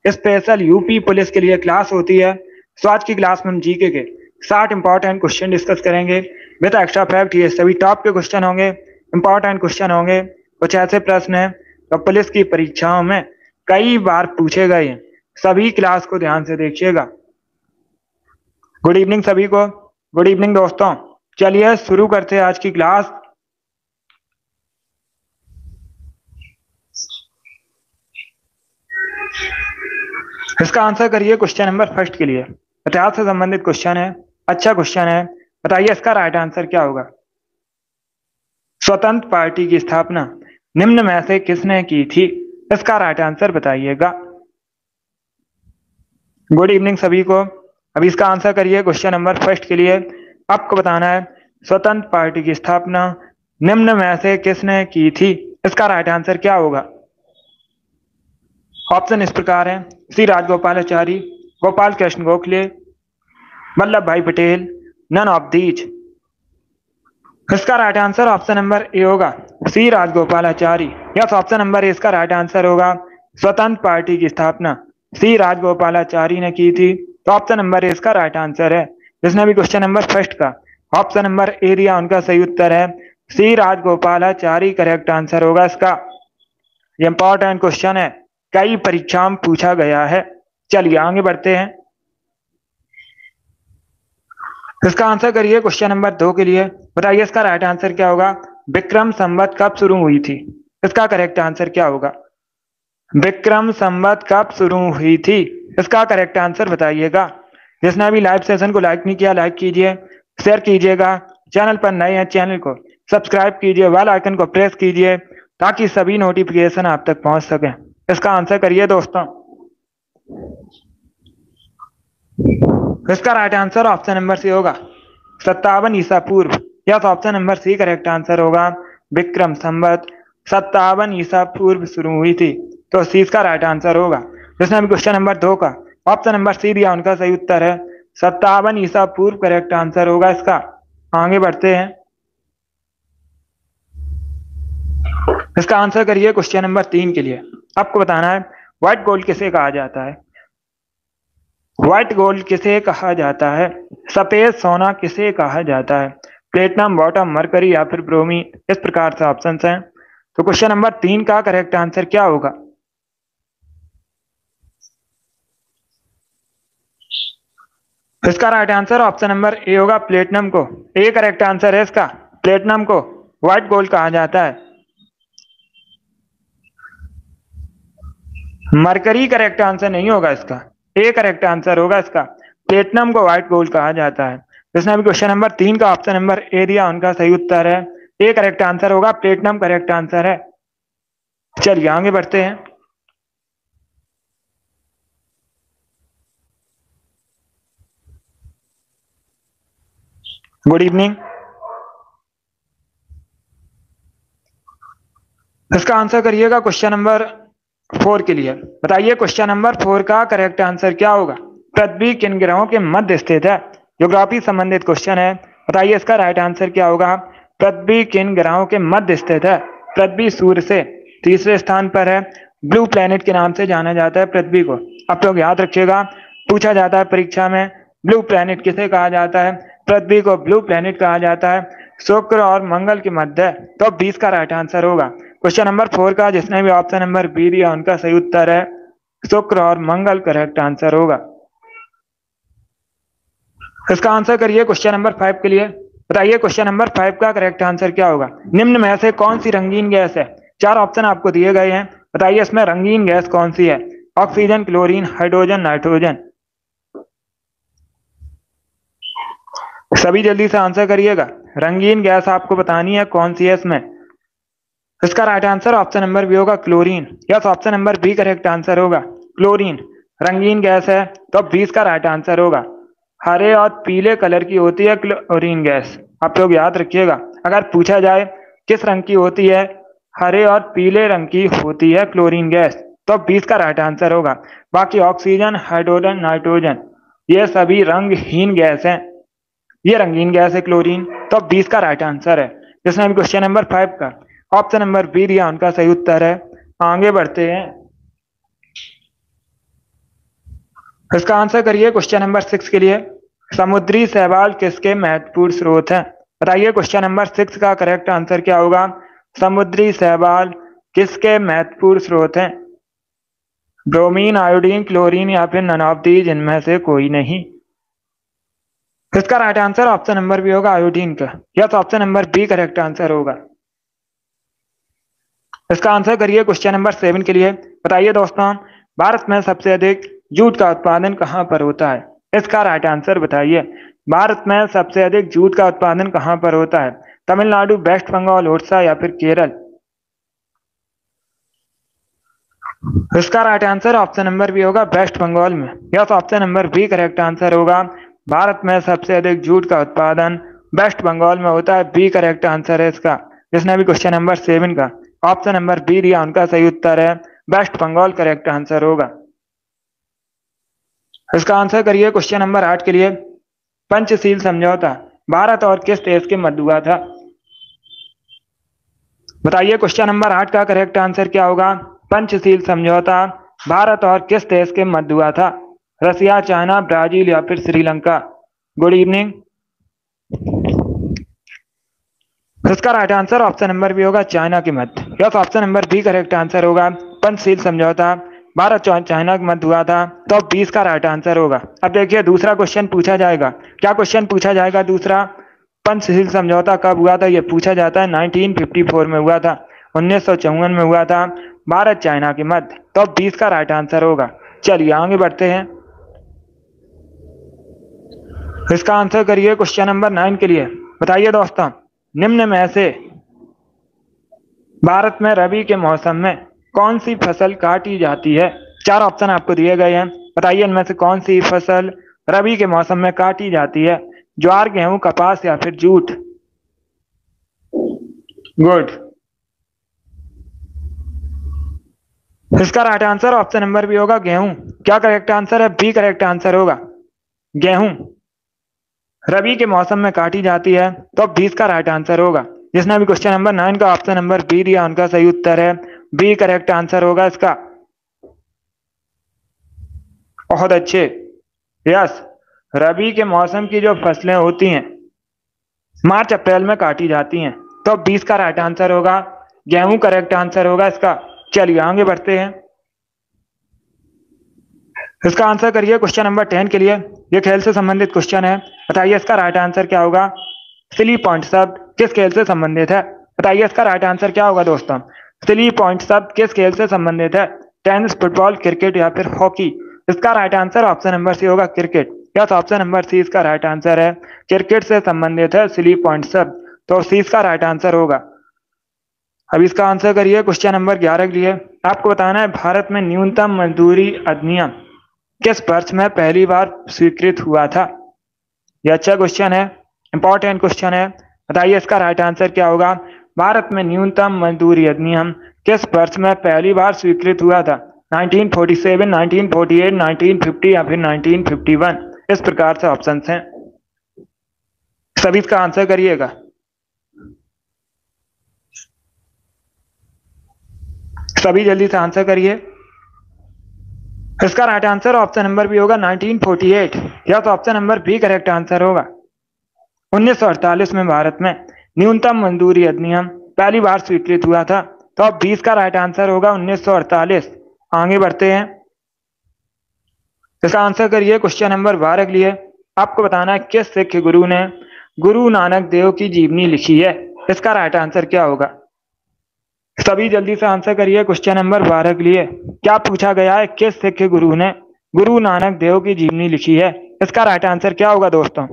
Special UP police के लिए class होती है। तो आज की क्लास में हम जीके के 60 इंपॉर्टेंट क्वेश्चन डिस्कस करेंगे विद एक्स्ट्रा फैक्ट। ये सभी टॉप के क्वेश्चन होंगे, इंपॉर्टेंट क्वेश्चन होंगे। कुछ ऐसे प्रश्न हैं तो पुलिस की परीक्षाओं में कई बार पूछे गए हैं। सभी क्लास को ध्यान से देखिएगा। गुड इवनिंग सभी को। गुड इवनिंग दोस्तों। चलिए शुरू करते हैं आज की क्लास। इसका आंसर करिए क्वेश्चन नंबर फर्स्ट के लिए। इतिहास से संबंधित क्वेश्चन है, अच्छा क्वेश्चन है। बताइए इसका राइट आंसर क्या होगा। स्वतंत्र पार्टी की स्थापना निम्न में से किसने की थी? इसका राइट आंसर बताइएगा। गुड इवनिंग सभी को। अभी इसका आंसर करिए क्वेश्चन नंबर फर्स्ट के लिए। आपको बताना है स्वतंत्र पार्टी की स्थापना निम्न में से किसने की थी। इसका राइट आंसर क्या होगा। ऑप्शन इस प्रकार है: Shri Rajagopalachari, Gopal Krishna Gokhale, Vallabh bhai Patel, none of these. इसका right answer option number A होगा, Shri Rajagopalachari. Yes, option number A इसका राइट आंसर होगा। स्वतंत्र पार्टी की स्थापना श्री राजगोपालाचारी ने की थी। तो ऑप्शन नंबर ए इसका राइट आंसर है। जिसने भी क्वेश्चन नंबर फर्स्ट का ऑप्शन नंबर ए दिया उनका सही उत्तर है श्री राजगोपालाचारी। करेक्ट आंसर होगा इसका। ये इंपॉर्टेंट क्वेश्चन है, कई परीक्षाओं में पूछा गया है। चलिए आगे बढ़ते हैं। इसका आंसर करिए क्वेश्चन नंबर 2 के लिए। बताइए इसका राइट आंसर क्या होगा। विक्रम संवत कब शुरू हुई थी? इसका करेक्ट आंसर क्या होगा। विक्रम संवत कब शुरू हुई थी? इसका करेक्ट आंसर बताइएगा। जिसने अभी लाइव सेशन को लाइक नहीं किया, लाइक कीजिए, शेयर कीजिएगा। चैनल पर नए हैं, चैनल को सब्सक्राइब कीजिए, बेल आइकन को प्रेस कीजिए ताकि सभी नोटिफिकेशन आप तक पहुंच सके। इसका आंसर करिए दोस्तों। इसका right answer option number C होगा 57 ईसा पूर्व। Yes, option number C correct answer होगा। विक्रम संवत 57 ईसा पूर्व शुरू हुई थी। तो सी इसका राइट आंसर होगा। जिसने अभी क्वेश्चन नंबर 2 का ऑप्शन नंबर सी दिया उनका सही उत्तर है 57 ईसा पूर्व। करेक्ट आंसर होगा इसका। आगे बढ़ते हैं। इसका आंसर करिए क्वेश्चन नंबर 3 के लिए। आपको बताना है व्हाइट गोल्ड किसे कहा जाता है। व्हाइट गोल्ड किसे कहा जाता है? सफेद सोना किसे कहा जाता है? प्लेटिनम, बॉटम, मरकरी या फिर ब्रोमीन। इस प्रकार से ऑप्शन हैं। तो क्वेश्चन नंबर 3 का करेक्ट आंसर क्या होगा। इसका right answer option number A होगा, प्लेटिनम को। ए करेक्ट आंसर है इसका। प्लेटिनम को व्हाइट गोल्ड कहा जाता है। मरकरी करेक्ट आंसर नहीं होगा इसका। ए करेक्ट आंसर होगा इसका। प्लेटिनम को व्हाइट गोल्ड कहा जाता है। जिसने अभी क्वेश्चन नंबर 3 का ऑप्शन नंबर ए दिया उनका सही उत्तर है ए करेक्ट आंसर होगा। प्लेटिनम करेक्ट आंसर है। चलिए आगे बढ़ते हैं। Good evening. इसका आंसर करिएगा क्वेश्चन नंबर 4 के लिए। बताइए क्वेश्चन नंबर 4 का करेक्ट आंसर क्या होगा। पृथ्वी किन ग्रहों के मध्य स्थित है? ज्योग्राफी संबंधित क्वेश्चन है। बताइए इसका राइट आंसर क्या होगा। पृथ्वी किन ग्रहों के मध्य स्थित है? पृथ्वी सूर्य से तीसरे स्थान पर है। ब्लू प्लेनेट के नाम से जाना जाता है पृथ्वी को। आप लोग याद रखिएगा, पूछा जाता है परीक्षा में, ब्लू प्लेनेट किसे कहा जाता है? पृथ्वी को ब्लू प्लेनेट कहा जाता है। शुक्र और मंगल के मध्य। तो 20 का राइट आंसर होगा। क्वेश्चन नंबर 4 का जिसने भी ऑप्शन नंबर बी दिया उनका सही उत्तर है शुक्र और मंगल। करेक्ट आंसर होगा। इसका आंसर करिए क्वेश्चन नंबर 5 के लिए। बताइए क्वेश्चन नंबर 5 का करेक्ट आंसर क्या होगा। निम्न में से कौन सी रंगीन गैस है? 4 ऑप्शन आपको दिए गए हैं। बताइए इसमें रंगीन गैस कौन सी है। Oxygen, chlorine, hydrogen, nitrogen. सभी जल्दी से आंसर करिएगा। रंगीन गैस आपको बतानी है कौन सी है इसमें। इसका right answer option number B होगा, chlorine. Yes, option number B correct answer होगा। क्लोरीन रंगीन गैस है। तो 20 का राइट आंसर होगा। हरे और पीले कलर की होती है क्लोरीन गैस। आप लोग याद रखिएगा, अगर पूछा जाए किस रंग की होती है, हरे और पीले रंग की होती है क्लोरीन गैस। तो 20 का राइट आंसर होगा। बाकी ऑक्सीजन, हाइड्रोजन, नाइट्रोजन ये सभी रंगहीन गैस हैं। ये रंगीन गैस है क्लोरीन। तो 20 का राइट आंसर है। जिसने अभी क्वेश्चन नंबर 5 का ऑप्शन नंबर बी दिया उनका सही उत्तर है। आगे बढ़ते हैं। इसका आंसर करिए क्वेश्चन नंबर 6 के लिए। समुद्री शैवाल किसके महत्वपूर्ण स्रोत हैं? बताइए क्वेश्चन नंबर 6 का करेक्ट आंसर क्या होगा? समुद्री शैवाल किसके महत्वपूर्ण स्रोत हैं? ब्रोमीन, आयोडीन, क्लोरीन या फिर नन ऑफ दीज, इनमें से कोई नहीं। इसका right answer option number B होगा, आयोडीन का। या तो option number B correct answer होगा। इसका आंसर करिए क्वेश्चन नंबर 7 के लिए। बताइए दोस्तों, भारत में सबसे अधिक जूट का उत्पादन कहाँ पर होता है? इसका राइट आंसर बताइए। भारत में सबसे अधिक जूट का उत्पादन कहाँ पर होता है? तमिलनाडु, वेस्ट बंगाल, उड़ीसा या फिर केरल? इसका right answer option number B होगा, वेस्ट बंगाल में। या तो option number B correct answer होगा। भारत में सबसे अधिक जूट का उत्पादन वेस्ट बंगाल में होता है। बी करेक्ट आंसर है इसका। जिसने भी क्वेश्चन नंबर 7 का ऑप्शन नंबर बी दिया, उनका सही उत्तर है वेस्ट बंगाल करेक्ट आंसर होगा। इसका आंसर करिए क्वेश्चन नंबर 8 के लिए। पंचशील समझौता भारत और किस देश के मध्य हुआ था? बताइए क्वेश्चन नंबर 8 का करेक्ट आंसर क्या होगा? पंचशील समझौता भारत और किस देश के मध्य हुआ था? रसिया, चाइना, ब्राजील या फिर श्रीलंका? Good evening. इसका right answer option number B होगा, चाइना के मध्य। Yes, option number B correct answer होगा। पंचशील समझौता भारत और चाइना के मध्य हुआ था, तो 20 का राइट आंसर होगा। अब देखिए दूसरा क्वेश्चन पूछा जाएगा। क्या क्वेश्चन पूछा जाएगा दूसरा? पंचशील समझौता कब हुआ था? यह पूछा जाता है। 1954 में हुआ था, 1954 में हुआ था भारत चाइना के मध्य, तो 20 का राइट आंसर होगा। चलिए आगे बढ़ते हैं। इसका आंसर करिए क्वेश्चन नंबर 9 के लिए। बताइए दोस्तों, निम्न में से भारत में रबी के मौसम में कौन सी फसल काटी जाती है? 4 ऑप्शन आपको दिए गए हैं। बताइए इनमें से कौन सी फसल रबी के मौसम में काटी जाती है? ज्वार, गेहूं, कपास या फिर जूट? गुड। इसका right answer option number B होगा, गेहूं। क्या करेक्ट आंसर है? बी करेक्ट आंसर होगा, गेहूं रबी के मौसम में काटी जाती है, तो 20 का राइट आंसर होगा। जिसने भी क्वेश्चन नंबर 9 का ऑप्शन नंबर बी दिया, उनका सही उत्तर है बी करेक्ट आंसर होगा इसका। बहुत अच्छे। यस, रबी के मौसम की जो फसलें होती हैं मार्च अप्रैल में काटी जाती हैं, तो 20 का राइट आंसर होगा, गेहूं करेक्ट आंसर होगा इसका। चलिए आगे बढ़ते हैं। इसका आंसर करिए क्वेश्चन नंबर 10 के लिए। ये खेल से संबंधित क्वेश्चन है। बताइए इसका राइट आंसर क्या होगा? सिली पॉइंट शब्द किस खेल से संबंधित है? बताइए इसका राइट आंसर क्या होगा दोस्तों? सिली पॉइंट शब्द किस खेल से संबंधित है? टेनिस, फुटबॉल, क्रिकेट या फिर हॉकी? इसका right answer option number C होगा, cricket. Yes, option number C इसका राइट आंसर है। क्रिकेट से संबंधित है सिली पॉइंट शब्द, तो सी इसका राइट आंसर होगा। अब इसका आंसर करिए क्वेश्चन नंबर 11 के लिए। आपको बताना है भारत में न्यूनतम मजदूरी अधिनियम किस वर्ष में पहली बार स्वीकृत हुआ था? यह अच्छा क्वेश्चन है, इंपॉर्टेंट क्वेश्चन है। बताइए इसका राइट आंसर क्या होगा? भारत में न्यूनतम मजदूरी अधिनियम किस वर्ष में पहली बार स्वीकृत हुआ था? 1947, 1948, 1950 या फिर 1951? इस प्रकार से ऑप्शन हैं, सभी इसका आंसर करिएगा। सभी जल्दी से आंसर करिए। इसका right answer option number B होगा, 1948। या तो option number B correct answer होगा। 1948 में भारत में न्यूनतम मजदूरी अधिनियम पहली बार स्वीकृत हुआ था, तो अब 20 का राइट आंसर होगा 1948। आगे बढ़ते हैं। इसका आंसर करिए क्वेश्चन नंबर 12 के लिए। आपको बताना है किस सिख गुरु ने गुरु नानक देव की जीवनी लिखी है? इसका राइट आंसर क्या होगा? सभी जल्दी से आंसर करिए क्वेश्चन नंबर 12 के लिए। क्या पूछा गया है? किस सिख गुरु ने गुरु नानक देव की जीवनी लिखी है? इसका राइट आंसर क्या होगा दोस्तों?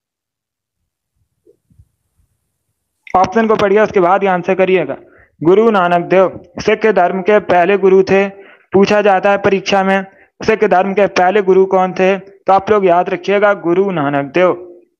ऑप्शन को पढ़िए, उसके बाद ही आंसर करिएगा। गुरु नानक देव सिख धर्म के पहले गुरु थे। पूछा जाता है परीक्षा में सिख धर्म के पहले गुरु कौन थे, तो आप लोग याद रखिएगा गुरु नानक देव।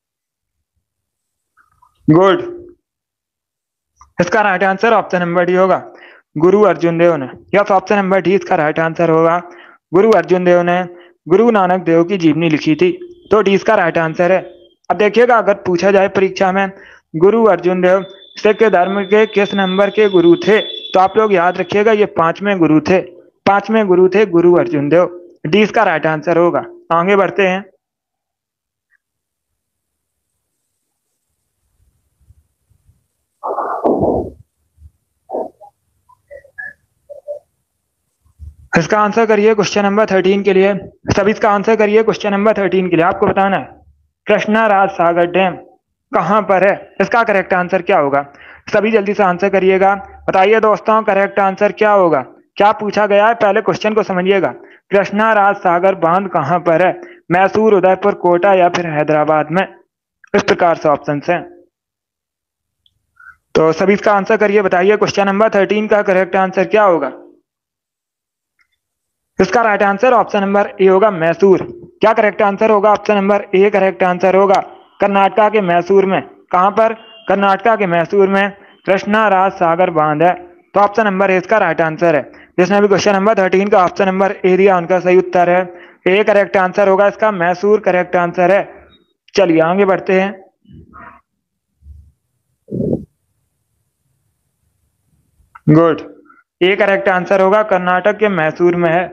गुड। इसका right answer option number D होगा, गुरु अर्जुन देव ने। यस, ऑप्शन नंबर डी इसका राइट आंसर होगा। गुरु अर्जुन देव ने गुरु नानक देव की जीवनी लिखी थी, तो डी इसका राइट आंसर है। अब देखिएगा अगर पूछा जाए परीक्षा में गुरु अर्जुन देव सिख धर्म के किस नंबर के गुरु थे, तो आप लोग याद रखिएगा ये 5वें गुरु थे। 5वें गुरु थे गुरु अर्जुन देव। डी इसका राइट आंसर होगा। आगे बढ़ते हैं। इसका आंसर करिए क्वेश्चन नंबर 13 के लिए। सभी इसका आंसर करिए क्वेश्चन नंबर 13 के लिए। आपको बताना है कृष्णा राज सागर डैम कहाँ पर है, इसका करेक्ट आंसर क्या होगा। सभी जल्दी से आंसर करिएगा। बताइए दोस्तों करेक्ट आंसर क्या होगा। क्या पूछा गया है पहले क्वेश्चन को समझिएगा। कृष्णा राज सागर बांध कहाँ पर है, मैसूर, उदयपुर, कोटा या फिर हैदराबाद में। इस प्रकार से ऑप्शन है। तो सभी इसका आंसर करिए। बताइए क्वेश्चन नंबर 13 का करेक्ट आंसर क्या होगा। इसका right answer option number A होगा मैसूर। क्या करेक्ट आंसर होगा। Option number A correct answer होगा। कर्नाटका के मैसूर में। कहां पर, कर्नाटका के मैसूर में कृष्णा राज सागर बांध है। तो ऑप्शन नंबर ए इसका राइट आंसर है। जिसने भी क्वेश्चन नंबर 13 का ऑप्शन नंबर ए दिया उनका सही उत्तर है ए करेक्ट आंसर होगा इसका, मैसूर करेक्ट आंसर है। चलिए आगे बढ़ते हैं। गुड, ए करेक्ट आंसर होगा, कर्नाटक के मैसूर में है।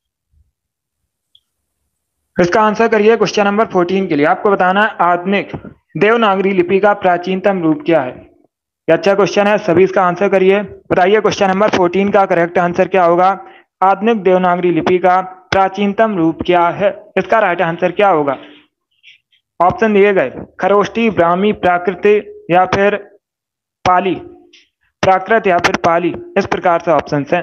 इसका आंसर करिए क्वेश्चन नंबर 14 के लिए। आपको बताना है आधुनिक देवनागरी लिपि का प्राचीनतम रूप क्या है। ये अच्छा क्वेश्चन है, सभी इसका आंसर करिए। बताइए क्वेश्चन नंबर 14 का करेक्ट आंसर क्या होगा। आधुनिक देवनागरी लिपि का प्राचीनतम रूप क्या है, इसका राइट आंसर क्या होगा। ऑप्शन दिए गए खरोष्टी, ब्राह्मी, प्राकृत या फिर पाली। प्राकृत या फिर पाली, इस प्रकार से ऑप्शन है।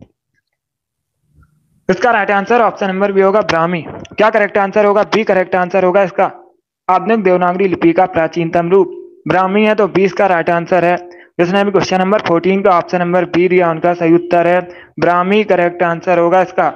इसका right answer option number B होगा ब्राह्मी। क्या करेक्ट आंसर होगा। बी करेक्ट आंसर होगा इसका। आधुनिक देवनागरी लिपि का प्राचीनतम रूप ब्राह्मी है, तो 20 का राइट आंसर है। जिसने भी क्वेश्चन नंबर 14 का ऑप्शन नंबर बी दिया उनका सही उत्तर है ब्राह्मी करेक्ट आंसर होगा इसका।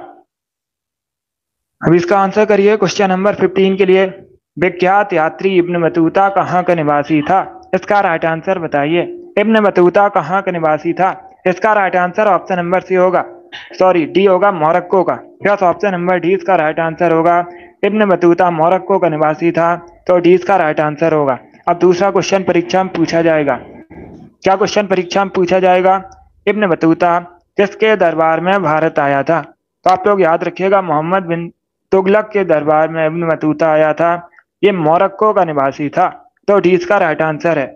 अब इसका आंसर करिए क्वेश्चन नंबर 15 के लिए। विख्यात यात्री इब्न बतूता कहाँ का निवासी था, इसका राइट आंसर बताइए। इब्न बतूता कहाँ का निवासी था, इसका right answer option number C होगा, सॉरी डी होगा, मोरक्को का। यस, ऑप्शन नंबर डी इसका राइट आंसर होगा। इब्न बतूता मोरक्को का निवासी था, तो डी इसका राइट आंसर होगा। अब दूसरा क्वेश्चन परीक्षा में पूछा जाएगा। क्या क्वेश्चन परीक्षा में पूछा जाएगा। इब्न बतूता किसके दरबार में भारत आया था। तो आप लोग याद रखिएगा मोहम्मद बिन तुगलक के दरबार में इब्न बतूता आया था। ये मोरक्को का निवासी था, तो डी इसका राइट आंसर है।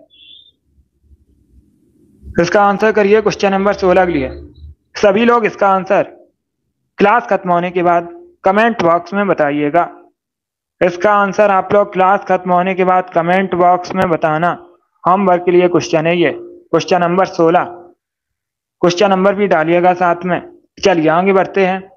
इसका आंसर करिए क्वेश्चन नंबर 16 के लिए। सभी लोग इसका आंसर क्लास खत्म होने के बाद कमेंट बॉक्स में बताइएगा। इसका आंसर आप लोग क्लास खत्म होने के बाद कमेंट बॉक्स में बताना। होमवर्क के लिए क्वेश्चन है ये, क्वेश्चन नंबर 16। क्वेश्चन नंबर भी डालिएगा साथ में। चलिए आगे बढ़ते हैं।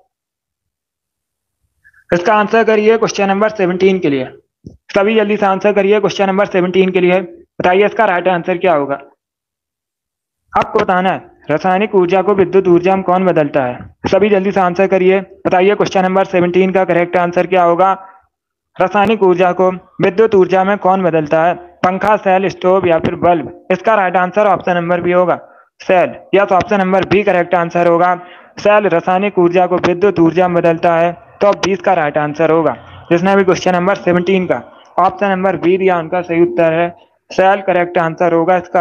इसका आंसर करिए क्वेश्चन नंबर 17 के लिए। सभी जल्दी से आंसर करिए क्वेश्चन नंबर 17 के लिए। बताइए इसका राइट आंसर क्या होगा। आपको बताना है रासायनिक ऊर्जा को विद्युत ऊर्जा में कौन बदलता है। सभी जल्दी से आंसर करिए। बताइए क्वेश्चन नंबर 17 का करेक्ट आंसर क्या होगा। रासायनिक ऊर्जा को विद्युत ऊर्जा में कौन बदलता है। पंखा, सेल, स्टोव या फिर बल्ब। इसका right answer option number B होगा, cell. Yes, option number B correct answer होगा। सेल रासायनिक ऊर्जा को विद्युत ऊर्जा में बदलता है, तो 20 का राइट आंसर होगा। जिसने भी क्वेश्चन नंबर 17 का ऑप्शन नंबर बी दिया उनका सही उत्तर है, सेल करेक्ट आंसर होगा इसका।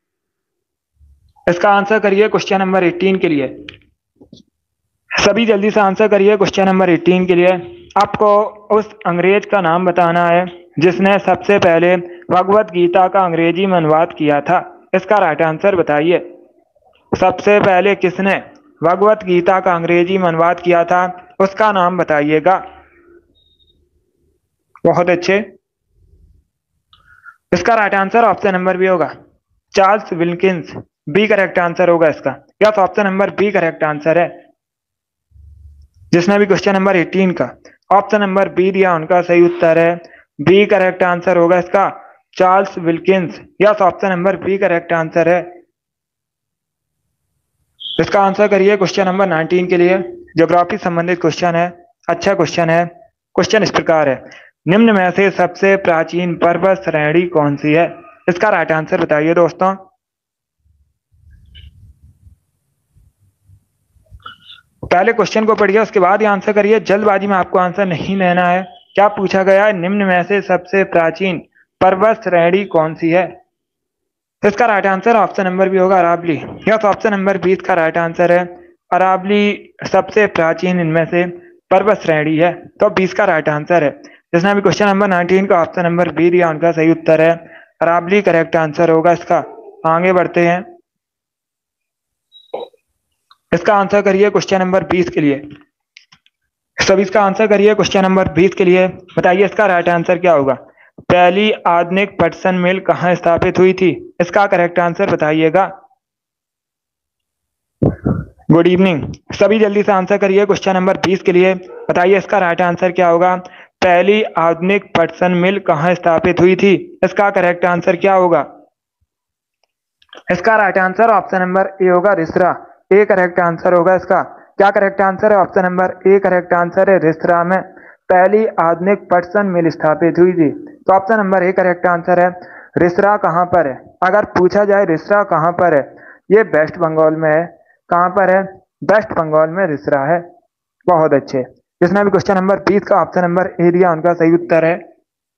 इसका आंसर करिए क्वेश्चन नंबर 18 के लिए। सभी जल्दी से आंसर करिए क्वेश्चन नंबर 18 के लिए। आपको उस अंग्रेज का नाम बताना है जिसने सबसे पहले भगवत गीता का अंग्रेजी में अनुवाद किया था। इसका राइट आंसर बताइए। सबसे पहले किसने भगवत गीता का अंग्रेजी में अनुवाद किया था, उसका नाम बताइएगा। बहुत अच्छे। इसका right answer option number B होगा, Charles Wilkins. B correct answer होगा इसका। Yes, option number B correct answer है। जिसने भी क्वेश्चन नंबर 18 का ऑप्शन नंबर बी दिया उनका सही उत्तर है, बी करेक्ट आंसर होगा इसका, Charles Wilkins. Yes, option number B correct answer है। इसका आंसर करिए क्वेश्चन नंबर 19 के लिए। ज्योग्राफी संबंधित क्वेश्चन है, अच्छा क्वेश्चन है। क्वेश्चन इस प्रकार है, निम्न में से सबसे प्राचीन पर्वत श्रेणी कौन सी है। इसका राइट आंसर बताइए दोस्तों। पहले क्वेश्चन को पढ़िए, उसके बाद ही आंसर करिए। जल्दबाजी में आपको आंसर नहीं लेना है। क्या पूछा गया है, निम्न में से सबसे प्राचीन पर्वत श्रेणी कौन सी है। इसका right answer option number B होगा, अरावली। यस, ऑप्शन नंबर 20 का राइट आंसर है, अरावली सबसे प्राचीन इनमें से पर्वत श्रेणी है। तो 20 का राइट आंसर है। जिसने अभी क्वेश्चन नंबर 19 का ऑप्शन नंबर बी दिया उनका सही उत्तर है अरावली करेक्ट आंसर होगा इसका। आगे बढ़ते हैं, इसका आंसर करिए क्वेश्चन नंबर 20 के लिए। सब इसका आंसर करिए क्वेश्चन नंबर 20 के लिए। बताइए इसका राइट आंसर क्या होगा। पहली आधुनिक पटसन मिल कहाँ स्थापित हुई थी, इसका करेक्ट आंसर बताइएगा। गुड इवनिंग, सभी जल्दी से आंसर करिए क्वेश्चन नंबर 20 के लिए। बताइए इसका राइट आंसर क्या होगा। पहली आधुनिक पटसन मिल कहाँ स्थापित हुई थी, इसका करेक्ट आंसर क्या होगा। इसका right answer option number A होगा रिसरा। ए करेक्ट आंसर होगा इसका। क्या करेक्ट आंसर है, option number A correct answer है। रिसरा में पहली आधुनिक पटसन मिल स्थापित हुई थी। तो option number A correct answer है। रिसरा कहाँ पर है, अगर पूछा जाए रिसरा कहाँ पर है, ये वेस्ट बंगाल में है। कहाँ पर है, वेस्ट बंगाल में रिसरा है। बहुत अच्छे, जिसने भी क्वेश्चन नंबर 20 का ऑप्शन नंबर ए दिया उनका सही उत्तर है।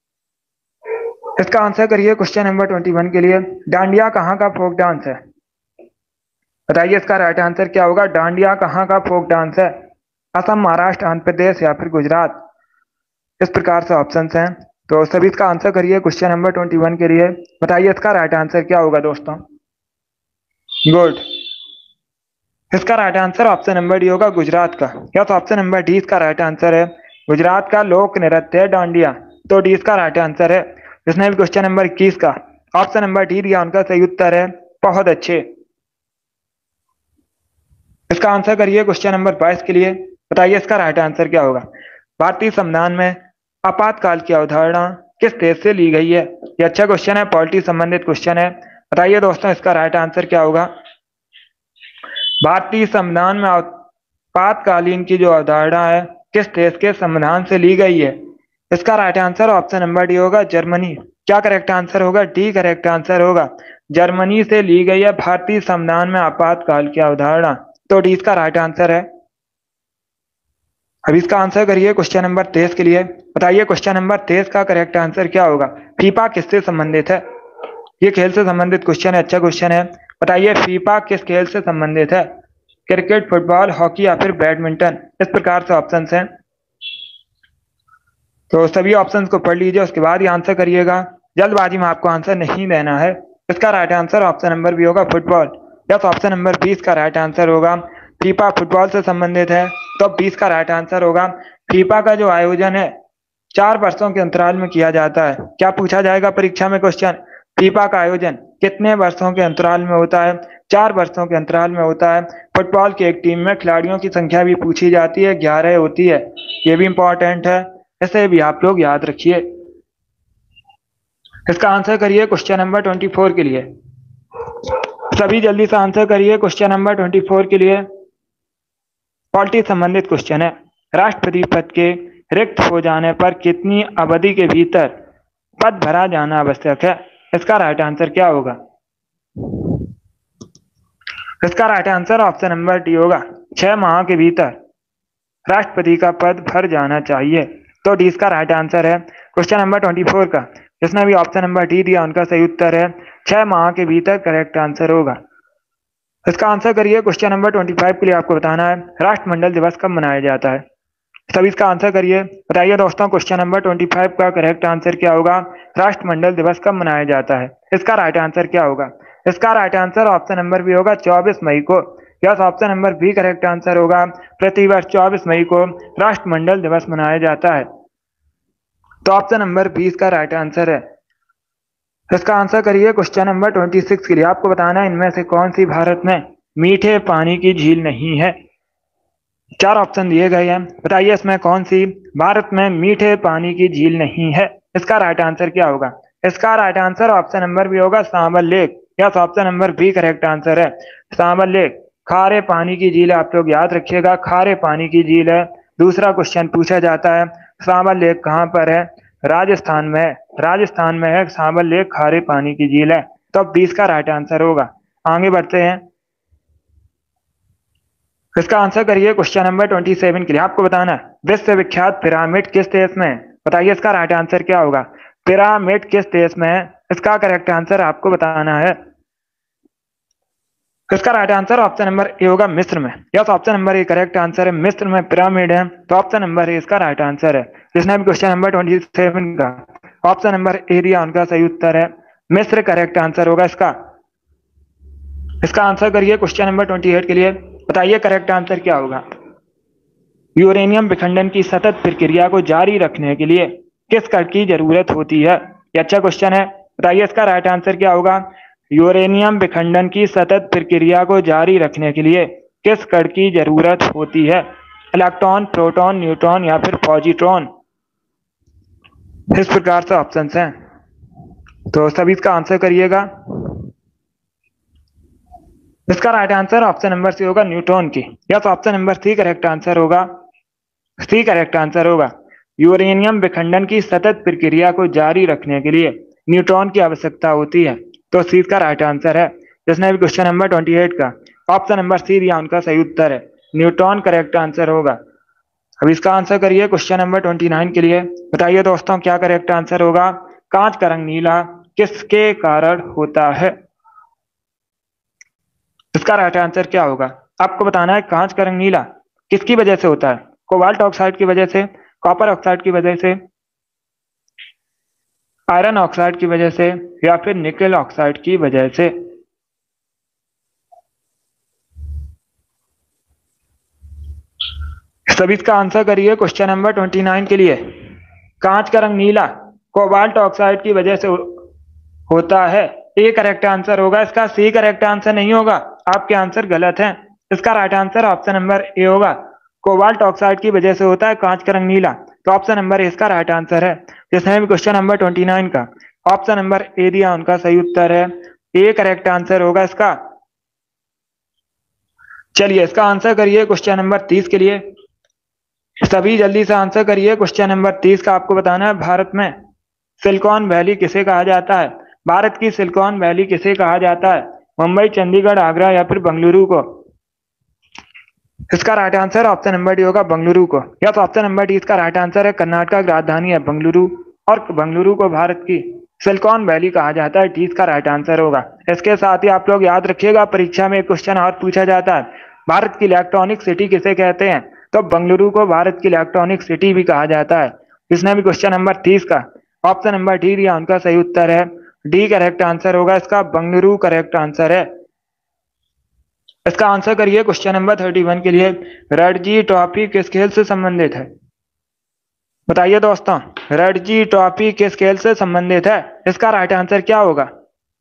इसका आंसर करिए क्वेश्चन नंबर 21 के लिए। डांडिया कहाँ का फोक डांस है, बताइए इसका राइट आंसर क्या होगा। डांडिया कहाँ का फोक डांस है, असम, महाराष्ट्र, आंध्र प्रदेश या फिर गुजरात। इस प्रकार से ऑप्शंस हैं। तो सभी इसका आंसर करिए क्वेश्चन नंबर 21 के लिए। बताइए इसका राइट आंसर क्या होगा दोस्तों। गुड, इसका right answer option number D होगा गुजरात का। या तो ऑप्शन नंबर डी इसका राइट आंसर है। गुजरात का लोक नृत्य है डांडिया। तो डी इसका राइट आंसर है। जिसने भी क्वेश्चन नंबर 21 का ऑप्शन नंबर डी दिया उनका सही उत्तर है। बहुत अच्छे, इसका आंसर करिए क्वेश्चन नंबर 22 के लिए। बताइए इसका राइट आंसर क्या होगा। भारतीय संविधान में आपातकाल की अवधारणा किस देश से ली गई है। ये अच्छा क्वेश्चन है, पॉलिटी संबंधित क्वेश्चन है। बताइए दोस्तों इसका राइट आंसर क्या होगा। भारतीय संविधान में आपातकालीन की जो अवधारणा है किस देश के संविधान से ली गई है। इसका right answer option number D होगा जर्मनी। क्या करेक्ट आंसर होगा, डी करेक्ट आंसर होगा। जर्मनी से ली गई है भारतीय संविधान में आपातकाल की अवधारणा। तो डी इसका राइट आंसर है। अभी इसका आंसर करिए क्वेश्चन नंबर 23 के लिए। बताइए क्वेश्चन नंबर 23 का करेक्ट आंसर क्या होगा। फीफा किससे संबंधित है, ये खेल से संबंधित क्वेश्चन है, अच्छा क्वेश्चन है। बताइए फीफा किस खेल से संबंधित है। क्रिकेट, फुटबॉल, हॉकी या फिर बैडमिंटन। इस प्रकार से ऑप्शंस हैं। तो सभी ऑप्शंस को पढ़ लीजिए, उसके बाद ही आंसर करिएगा। जल्दबाजी में आपको आंसर नहीं देना है। इसका right answer option number B होगा फुटबॉल। यस, ऑप्शन नंबर 20 का राइट आंसर होगा। फीफा फुटबॉल से संबंधित है। तो 20 का राइट आंसर होगा। फीफा का जो आयोजन है 4 वर्षों के अंतराल में किया जाता है। क्या पूछा जाएगा परीक्षा में क्वेश्चन, फीफा का आयोजन कितने वर्षों के अंतराल में होता है। 4 वर्षों के अंतराल में होता है। फुटबॉल की एक टीम में खिलाड़ियों की संख्या भी पूछी जाती है, 11 होती है। ये भी इंपॉर्टेंट है, इसे भी आप लोग याद रखिए। इसका आंसर करिए क्वेश्चन नंबर 24 के लिए। सभी जल्दी से आंसर करिए क्वेश्चन नंबर 24 के लिए। पॉलिटी संबंधित क्वेश्चन है। राष्ट्रपति पद के रिक्त हो जाने पर कितनी अवधि के भीतर पद भरा जाना आवश्यक है। इसका राइट आंसर क्या होगा। इसका right answer option number D होगा। 6 माह के भीतर राष्ट्रपति का पद भर जाना चाहिए। तो डी इसका राइट आंसर है क्वेश्चन नंबर 24 का। जिसने भी ऑप्शन नंबर डी दिया उनका सही उत्तर है 6 माह के भीतर करेक्ट आंसर होगा। इसका आंसर करिए क्वेश्चन नंबर 25 के लिए। आपको बताना है राष्ट्रमंडल दिवस कब मनाया जाता है। सभी इसका आंसर करिए। बताइए दोस्तों क्वेश्चन नंबर 25 का करेक्ट आंसर क्या होगा। राष्ट्रमंडल दिवस कब मनाया जाता है, इसका राइट आंसर क्या होगा। इसका right answer option number B होगा 24 मई को। Yes, option number B correct answer होगा। प्रतिवर्ष 24 मई को राष्ट्रमंडल दिवस मनाया जाता है। तो ऑप्शन नंबर 20 का राइट आंसर है। इसका आंसर करिए क्वेश्चन नंबर 26 के लिए। आपको बताना है इनमें से कौन सी भारत में मीठे पानी की झील नहीं है। 4 ऑप्शन दिए गए हैं, बताइए इसमें कौन सी भारत में मीठे पानी की झील नहीं है। इसका राइट आंसर क्या होगा। इसका right answer option number B होगा Sambhar lake. Yes, option number B correct answer है। सांबर लेक खारे पानी की झील है, आप लोग याद रखिएगा, खारे पानी की झील है। दूसरा क्वेश्चन पूछा जाता है सांबर लेक कहाँ पर है, राजस्थान में है। राजस्थान में है सांबर लेक, खारे पानी की झील है। तो अब 20 का राइट आंसर होगा। आगे बढ़ते हैं। इसका आंसर करिए क्वेश्चन नंबर 27 के लिए। आपको बताना है विश्व विख्यात पिरामिड किस देश में है। बताइए इसका राइट आंसर क्या होगा। पिरामिड किस देश में है, इसका करेक्ट आंसर आपको बताना है। इसका right answer option number A होगा मिस्र में। Yes, option number A correct answer है। मिस्र में पिरामिड है, तो ऑप्शन नंबर ए इसका राइट आंसर है। जिसने भी क्वेश्चन नंबर 27 का ऑप्शन नंबर ए दिया उनका सही उत्तर है मिस्र, करेक्ट आंसर होगा इसका। इसका आंसर करिए क्वेश्चन नंबर 28 के लिए। बताइए करेक्ट आंसर क्या होगा। यूरेनियम विखंडन की सतत प्रक्रिया को जारी रखने के लिए किस कण की जरूरत होती है? ये अच्छा क्वेश्चन है। बताइए इसका राइट आंसर क्या होगा। यूरेनियम विखंडन की सतत प्रक्रिया को जारी रखने के लिए किस कण की जरूरत होती है? इलेक्ट्रॉन, प्रोटॉन, न्यूट्रॉन या फिर पॉजिट्रॉन। इस प्रकार से ऑप्शंस हैं, तो सभी इसका आंसर करिएगा। इसका right answer option number C होगा न्यूट्रॉन की। Yes, option number C correct answer होगा। सी करेक्ट आंसर होगा। यूरेनियम विखंडन की सतत प्रक्रिया को जारी रखने के लिए न्यूट्रॉन की आवश्यकता होती है, तो सी का राइट आंसर है। जिसने भी क्वेश्चन नंबर 28 का ऑप्शन नंबर सी दिया उनका सही उत्तर है न्यूट्रॉन, करेक्ट आंसर होगा। अब इसका आंसर करिए क्वेश्चन नंबर 29 के लिए। बताइए दोस्तों क्या करेक्ट आंसर होगा। कांच का रंग नीला किसके कारण होता है? इसका राइट आंसर क्या होगा। आपको बताना है कांच का रंग नीला किसकी वजह से होता है। कोबाल्ट ऑक्साइड की वजह से, कॉपर ऑक्साइड की वजह से, आयरन ऑक्साइड की वजह से या फिर निकेल ऑक्साइड की वजह से। सभी इसका आंसर करिए क्वेश्चन नंबर 29 के लिए। कांच का रंग नीला कोबाल्ट ऑक्साइड की वजह से होता है, ए करेक्ट आंसर होगा इसका। सी करेक्ट आंसर नहीं होगा, आपके आंसर गलत हैं। इसका right answer option number A होगा। कोबाल्ट ऑक्साइड की वजह से होता है कांच का रंग नीला, तो ऑप्शन नंबर ए इसका राइट आंसर है। जिसने भी क्वेश्चन नंबर 29 का ऑप्शन नंबर ए दिया उनका सही उत्तर है ए करेक्ट आंसर होगा इसका। चलिए इसका आंसर करिए क्वेश्चन नंबर 30 के लिए। सभी जल्दी से आंसर करिए क्वेश्चन नंबर 30 का। आपको बताना है भारत में सिलिकॉन वैली किसे कहा जाता है। भारत की सिलिकॉन वैली किसे कहा जाता है? मुंबई, चंडीगढ़, आगरा या फिर बेंगलुरु को। इसका right answer option number D होगा बेंगलुरु को। या तो ऑप्शन नंबर डी इसका राइट आंसर है। कर्नाटक की राजधानी है बेंगलुरु और बेंगलुरु को भारत की सिलिकॉन वैली कहा जाता है। डी इसका राइट आंसर होगा। इसके साथ ही आप लोग याद रखिएगा परीक्षा में एक क्वेश्चन और पूछा जाता है, भारत की इलेक्ट्रॉनिक सिटी किसे कहते हैं? तो बेंगलुरु को भारत की इलेक्ट्रॉनिक सिटी भी कहा जाता है। जिसने भी क्वेश्चन नंबर 30 का ऑप्शन नंबर डी दिया उनका सही उत्तर है डी करेक्ट आंसर होगा इसका। बेंगलुरु करेक्ट आंसर है। इसका आंसर करिए क्वेश्चन नंबर 31 के लिए। रणजी ट्रॉफी किस खेल से संबंधित है? बताइए दोस्तों रणजी ट्रॉफी किस खेल से संबंधित है? इसका राइट आंसर क्या होगा।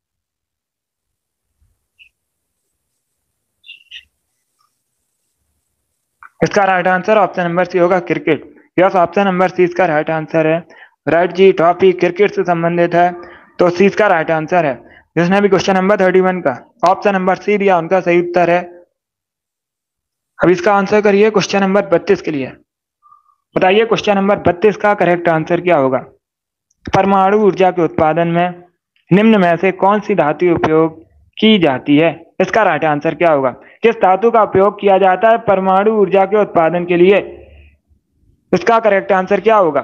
इसका right answer option number C होगा cricket. Yes, option number C इसका राइट आंसर है। रणजी ट्रॉफी क्रिकेट से संबंधित है, तो सी इसका राइट आंसर है। जिसने भी क्वेश्चन नंबर 31 का ऑप्शन नंबर सी दिया उनका सही उत्तर है। अब इसका आंसर करिए क्वेश्चन नंबर 32 के लिए। बताइए क्वेश्चन नंबर 32 का करेक्ट आंसर क्या होगा। परमाणु ऊर्जा के उत्पादन में निम्न में से कौन सी धातु उपयोग की जाती है? इसका राइट आंसर क्या होगा। किस धातु का उपयोग किया जाता है परमाणु ऊर्जा के उत्पादन के लिए? इसका करेक्ट आंसर क्या होगा।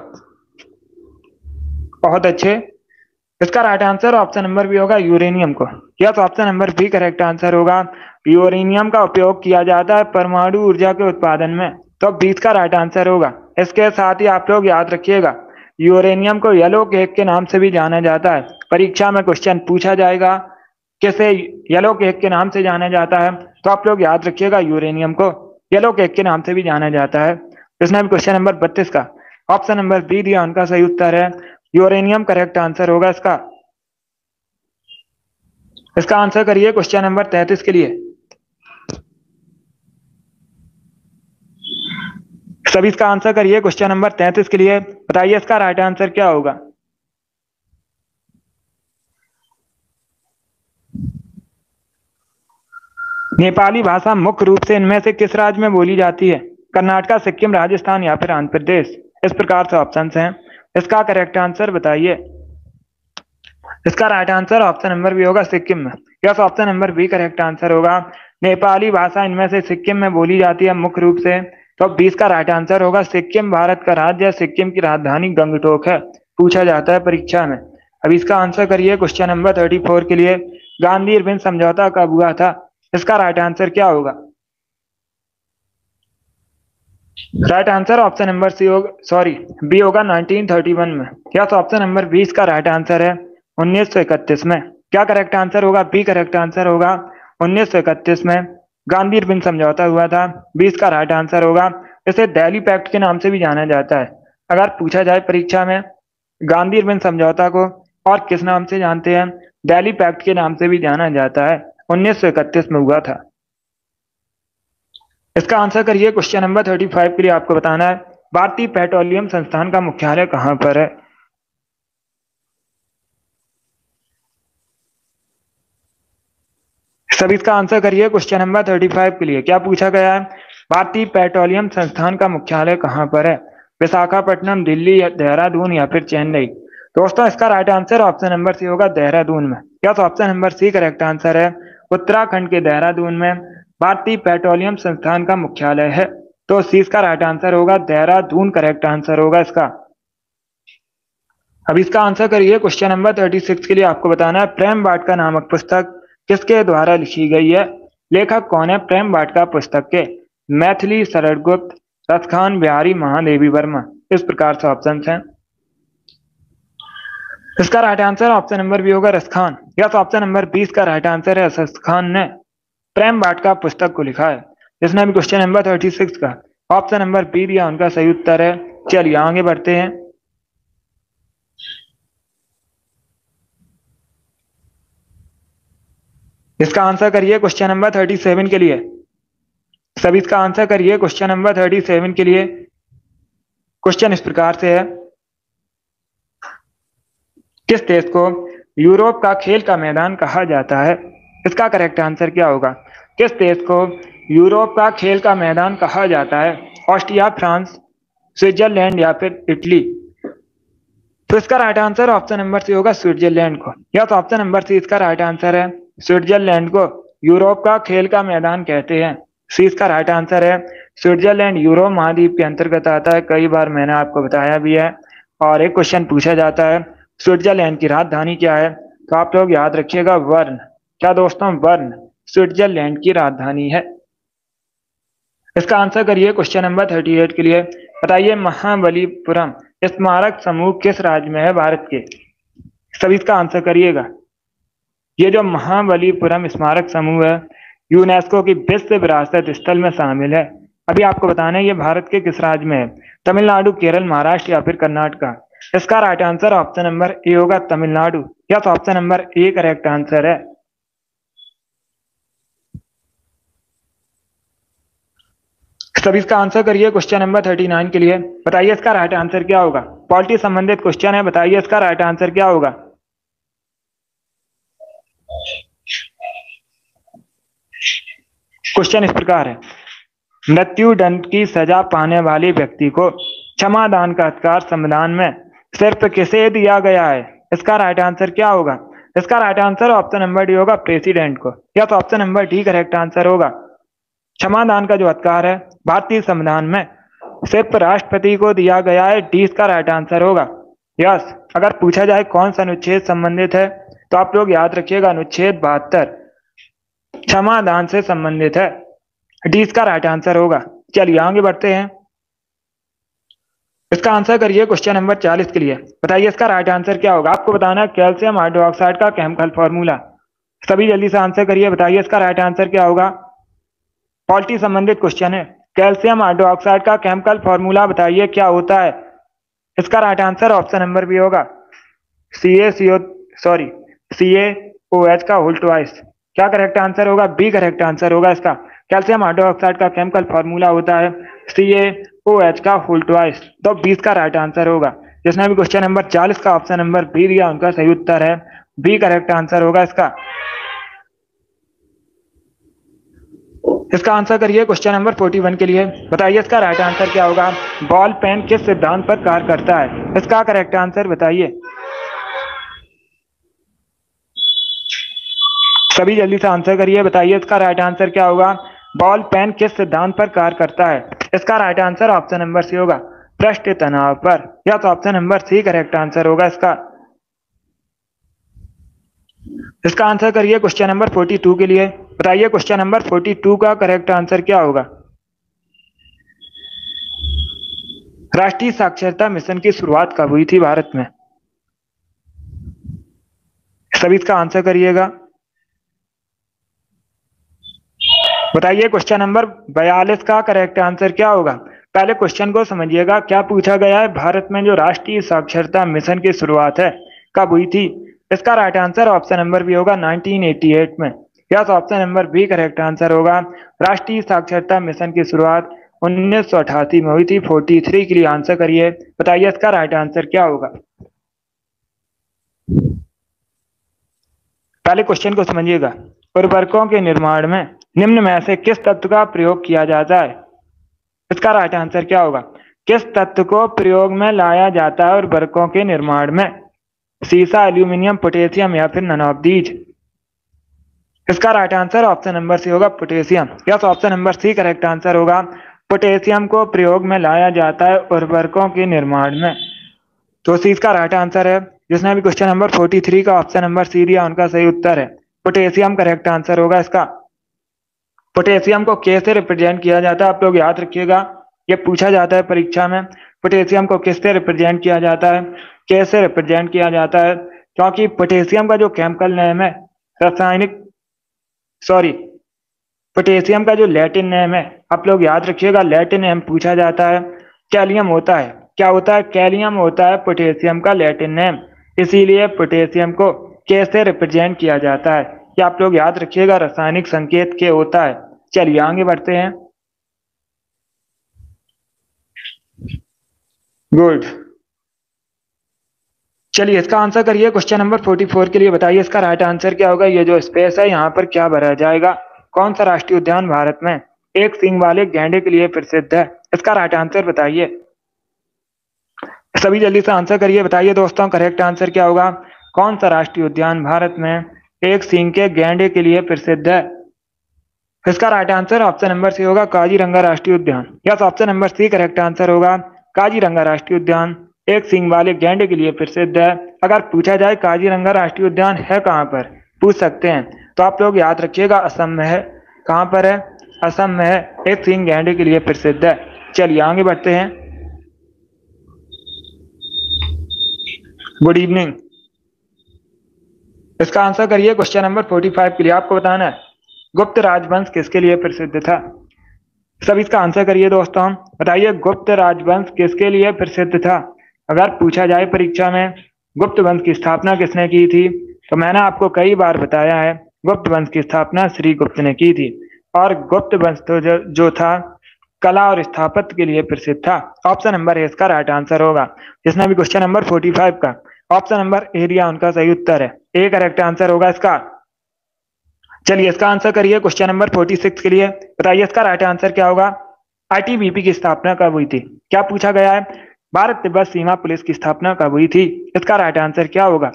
बहुत अच्छे। इसका right answer option number B होगा यूरेनियम को। Yes, option number B correct answer होगा। यूरेनियम का उपयोग किया जाता है परमाणु ऊर्जा के उत्पादन में, तो 20 का राइट आंसर होगा। इसके साथ ही आप लोग याद रखिएगा यूरेनियम को येलो केक के नाम से भी जाना जाता है। परीक्षा में क्वेश्चन पूछा जाएगा किसे येलो केक के नाम से जाना जाता है, तो आप लोग याद रखिएगा यूरेनियम को येलो केक के नाम से भी जाना जाता है। इसने भी क्वेश्चन नंबर 32 का ऑप्शन नंबर बी दिया उनका सही उत्तर है यूरेनियम, करेक्ट आंसर होगा इसका। इसका आंसर करिए क्वेश्चन नंबर 33 के लिए। सभी इसका आंसर करिए क्वेश्चन नंबर 33 के लिए। बताइए इसका राइट आंसर क्या होगा। नेपाली भाषा मुख्य रूप से इनमें से किस राज्य में बोली जाती है? कर्नाटक, सिक्किम, राजस्थान या फिर आंध्र प्रदेश। इस प्रकार से ऑप्शंस हैं। इसका करेक्ट आंसर बताइए। इसका right answer option number B होगा सिक्किम में। Yes, option number B correct answer होगा। नेपाली भाषा इनमें से सिक्किम में बोली जाती है मुख्य रूप से, तो 20 का राइट आंसर होगा। सिक्किम भारत का राज्य है, सिक्किम की राजधानी गंगटोक है, पूछा जाता है परीक्षा में। अब इसका आंसर करिए क्वेश्चन नंबर 34 के लिए। गांधी इरविन समझौता कब हुआ था? इसका राइट आंसर क्या होगा? Right answer option number C होगा, सॉरी बी होगा 1931 में। क्या तो ऑप्शन नंबर 20 का राइट आंसर है 1931 में। क्या करेक्ट आंसर होगा? बी करेक्ट आंसर होगा 1931 में गांधी इरविन समझौता हुआ था। 20 का राइट आंसर होगा। इसे दिल्ली पैक्ट के नाम से भी जाना जाता है। अगर पूछा जाए परीक्षा में गांधी इरविन समझौता को और किस नाम से जानते हैं, दिल्ली पैक्ट के नाम से भी जाना जाता है। 1931 में हुआ था। इसका आंसर करिए। क्वेश्चन नंबर 35 के लिए आपको बताना है भारतीय पेट्रोलियम संस्थान का मुख्यालय कहां पर है? सभी इसका आंसर करिए। क्वेश्चन नंबर 35 के लिए क्या पूछा गया है? भारतीय पेट्रोलियम संस्थान का मुख्यालय कहां पर है? विशाखापट्टनम, दिल्ली, या देहरादून, या फिर चेन्नई? दोस्तों इसका right answer option number C होगा देहरादून में। क्या तो option number C correct answer है। उत्तराखंड के देहरादून में भारतीय पेट्रोलियम संस्थान का मुख्यालय है। तो सी इसका राइट आंसर होगा, देहरादून करेक्ट आंसर होगा इसका। अब इसका आंसर करिए। क्वेश्चन नंबर 36 के लिए आपको बताना है प्रेम वाटिका नामक पुस्तक किसके द्वारा लिखी गई है? लेखक कौन है प्रेम वाटिका पुस्तक के? मैथिली, शरद गुप्त, रसखान, बिहारी, महादेवी वर्मा? इस प्रकार से ऑप्शन हैं। इसका right answer option number B होगा रसखान। यस, ऑप्शन नंबर 20 का राइट आंसर है। रसखान ने प्रेम वाटिका पुस्तक को लिखा है। जिसने भी क्वेश्चन नंबर 36 का ऑप्शन नंबर बी दिया उनका सही उत्तर है। चलिए आगे बढ़ते हैं। इसका आंसर करिए क्वेश्चन नंबर 37 के लिए। सभी इसका आंसर करिए क्वेश्चन नंबर 37 के लिए। क्वेश्चन इस प्रकार से है किस देश को यूरोप का खेल का मैदान कहा जाता है? इसका करेक्ट आंसर क्या होगा? किस देश को यूरोप का खेल का मैदान कहा जाता है? ऑस्ट्रिया, फ्रांस, स्विट्जरलैंड, या फिर इटली? तो इसका right answer option number C होगा स्विट्जरलैंड को। या तो ऑप्शन नंबर सी इसका राइट आंसर है। स्विट्जरलैंड को यूरोप का खेल का मैदान कहते हैं। सी इसका राइट आंसर है। स्विट्जरलैंड यूरोप महाद्वीप के अंतर्गत आता है। कई बार मैंने आपको बताया भी है। और एक क्वेश्चन पूछा जाता है स्विट्जरलैंड की राजधानी क्या है? तो आप लोग याद रखिएगा बर्न। क्या दोस्तों? बर्न स्विट्जरलैंड की राजधानी है। इसका आंसर करिए क्वेश्चन नंबर 38 के लिए। बताइए महाबलीपुरम स्मारक समूह किस राज्य में है भारत के? सभी इसका आंसर करिएगा। ये जो महाबलीपुरम स्मारक समूह है यूनेस्को की विश्व विरासत स्थल में शामिल है। अभी आपको बताना है ये भारत के किस राज्य में है? तमिलनाडु, केरल, महाराष्ट्र, या फिर कर्नाटका? इसका right answer option number A होगा तमिलनाडु। या तो option number A correct answer है। सभी इसका आंसर करिए क्वेश्चन नंबर 39 के लिए। बताइए इसका राइट आंसर क्या होगा? पॉलिटी संबंधित क्वेश्चन है। बताइए इसका राइट आंसर क्या होगा? क्वेश्चन इस प्रकार है मृत्यु दंड की सजा पाने वाले व्यक्ति को क्षमादान का अधिकार संविधान में सिर्फ किसे दिया गया है? इसका राइट आंसर क्या होगा? इसका right answer option number D होगा प्रेसिडेंट को। या तो option number D correct answer होगा। क्षमादान का जो अधिकार है भारतीय संविधान में सिर्फ राष्ट्रपति को दिया गया है। डी इसका राइट आंसर होगा। यस, अगर पूछा जाए कौन सा अनुच्छेद संबंधित है तो आप लोग याद रखिएगा अनुच्छेद 72 क्षमादान से संबंधित है। डी इसका राइट आंसर होगा। चलिए आगे बढ़ते हैं। इसका आंसर करिए क्वेश्चन नंबर 40 के लिए। बताइए इसका राइट आंसर क्या होगा? आपको बताना है कैल्शियम हाइड्रोक्साइड का केमिकल फॉर्मूला। सभी जल्दी से आंसर करिए। बताइए इसका राइट आंसर क्या होगा? पॉलिटी संबंधित क्वेश्चन है। कैल्शियम हाइड्रोक्साइड का केमिकल फॉर्मूला बताइए क्या होता है? इसका right answer option number B होगा CaOH का होल ट्वाइस। क्या करेक्ट आंसर होगा? बी करेक्ट आंसर होगा इसका। कैल्शियम हाइड्रोक्साइड का केमिकल फॉर्मूला होता है CaOH का होल ट्वाइस। तो 20 का राइट आंसर होगा। जिसने भी क्वेश्चन नंबर 40 का ऑप्शन नंबर बी दिया उनका सही उत्तर है। बी करेक्ट आंसर होगा इसका। इसका आंसर करिए क्वेश्चन नंबर 41 के लिए। बताइए इसका राइट आंसर क्या होगा? बॉल पेन किस सिद्धांत पर कार्य करता है? इसका करेक्ट आंसर बताइए। सभी जल्दी से आंसर करिए। बताइए इसका राइट आंसर क्या होगा? बॉल पेन किस सिद्धांत पर कार्य करता है? इसका right answer option number C होगा पृष्ठ तनाव पर। या तो option number C correct answer होगा इसका। इसका आंसर करिए क्वेश्चन नंबर 42 के लिए। बताइए क्वेश्चन नंबर 42 का करेक्ट आंसर क्या होगा। राष्ट्रीय साक्षरता मिशन की शुरुआत कब हुई थी भारत में? सभी इसका आंसर करिएगा। बताइए क्वेश्चन नंबर 42 का करेक्ट आंसर क्या होगा। पहले क्वेश्चन को समझिएगा, क्या पूछा गया है, भारत में जो राष्ट्रीय साक्षरता मिशन की शुरुआत है कब हुई थी। इसका right answer option number B होगा 1988 में। Yes, option number B correct answer होगा। राष्ट्रीय साक्षरता मिशन की शुरुआत 1988 में हुई थी। 43 के लिए आंसर करिए। बताइए इसका राइट आंसर क्या होगा। पहले क्वेश्चन को समझिएगा, उर्वरकों के निर्माण में निम्न में से किस तत्व का प्रयोग किया जाता है। इसका राइट आंसर क्या होगा। किस तत्व को प्रयोग में लाया जाता है उर्वरकों के निर्माण में। सीसा, एल्यूमिनियम, पोटेशियम या फिर नन ऑफ दीज। इसका right answer option number C होगा, potassium. Yes, option number C correct answer होगा। पोटेशियम को प्रयोग में लाया जाता है उर्वरकों के निर्माण में, तो सी इसका राइट आंसर है। जिसने भी क्वेश्चन नंबर 43 का ऑप्शन नंबर सी दिया उनका सही उत्तर है पोटेशियम करेक्ट आंसर होगा इसका। पोटेशियम को कैसे रिप्रेजेंट किया जाता है आप लोग याद रखिएगा, ये पूछा जाता है परीक्षा में। पोटेशियम को किससे रिप्रेजेंट किया जाता है, कैसे रिप्रेजेंट किया जाता है, क्योंकि पोटेशियम का जो केमिकल नेम है, रासायनिक पोटेशियम का जो लैटिन नेम है आप लोग याद रखिएगा, लैटिन नेम पूछा जाता है कैलियम होता है। क्या होता है, कैलियम होता है पोटेशियम का लैटिन नेम। इसीलिए पोटेशियम को कैसे रिप्रेजेंट किया जाता है ये आप लोग याद रखिएगा, रासायनिक संकेत के होता है। चलिए आगे बढ़ते हैं। गुड, चलिए इसका आंसर करिए क्वेश्चन नंबर 44 के लिए। बताइए इसका राइट आंसर क्या होगा। ये जो स्पेस है यहाँ पर क्या भरा जाएगा। कौन सा राष्ट्रीय उद्यान भारत में एक सींग वाले गैंडे के लिए प्रसिद्ध है। इसका राइट आंसर बताइए, सभी जल्दी से आंसर करिए। बताइए दोस्तों करेक्ट आंसर क्या होगा। कौन सा राष्ट्रीय उद्यान भारत में एक सींग के गैंडे के लिए प्रसिद्ध है। इसका right answer option number C होगा, काजीरंगा राष्ट्रीय उद्यान। Yes, option number C correct answer होगा। काजीरंगा राष्ट्रीय उद्यान एक सींग वाले गैंडे के लिए प्रसिद्ध है। अगर पूछा जाए काजीरंगा राष्ट्रीय उद्यान है कहाँ पर, पूछ सकते हैं, तो आप लोग याद रखिएगा असम में है। कहाँ पर है, असम में है, एक सींग गैंडे के लिए प्रसिद्ध है। चलिए आगे बढ़ते हैं। गुड इवनिंग, इसका आंसर करिए क्वेश्चन नंबर 45 के लिए। आपको बताना है गुप्त राजवंश किसके लिए प्रसिद्ध था। सब इसका आंसर करिए दोस्तों। बताइए गुप्त राजवंश किसके लिए प्रसिद्ध था। अगर पूछा जाए परीक्षा में गुप्त वंश की स्थापना किसने की थी, तो मैंने आपको कई बार बताया है गुप्त वंश की स्थापना श्री गुप्त ने की थी। और गुप्त वंश तो जो था कला और स्थापत्य के लिए प्रसिद्ध था। ऑप्शन नंबर ए इसका राइट आंसर होगा। जिसने भी क्वेश्चन नंबर 45 का ऑप्शन नंबर ए दिया उनका सही उत्तर है, ए करेक्ट आंसर होगा इसका। चलिए इसका आंसर करिए क्वेश्चन नंबर 46 के लिए। बताइए इसका राइट आंसर क्या होगा। आईटीबीपी की स्थापना कब हुई थी। क्या पूछा गया है, भारत तिब्बत सीमा पुलिस की स्थापना कब हुई थी। इसका राइट आंसर क्या होगा।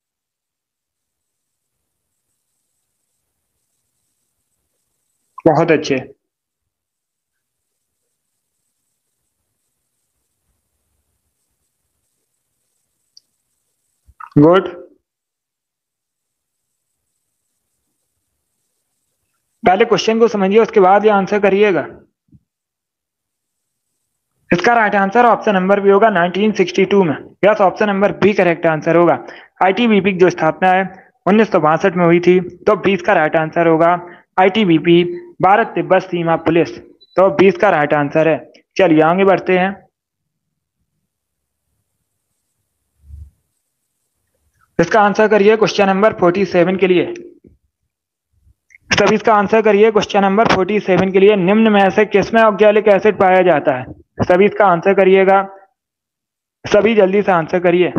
बहुत अच्छे, गुड। पहले क्वेश्चन को समझिए उसके बाद ये आंसर करिएगा। इसका right answer option number B होगा 1962 में। Yes, option number B correct answer होगा। आईटीबीपी की जो स्थापना है 1962 में हुई थी, तो 20 का राइट आंसर होगा। आईटीबीपी भारत तिब्बत सीमा पुलिस, तो 20 का राइट आंसर है। चलिए आगे बढ़ते हैं। इसका आंसर करिए क्वेश्चन नंबर 47 के लिए। सभी इसका आंसर करिए क्वेश्चन नंबर 47 के लिए। निम्न में से किसमें ऑक्जेलिक एसिड पाया जाता है। सभी इसका आंसर करिएगा, सभी जल्दी से आंसर करिए।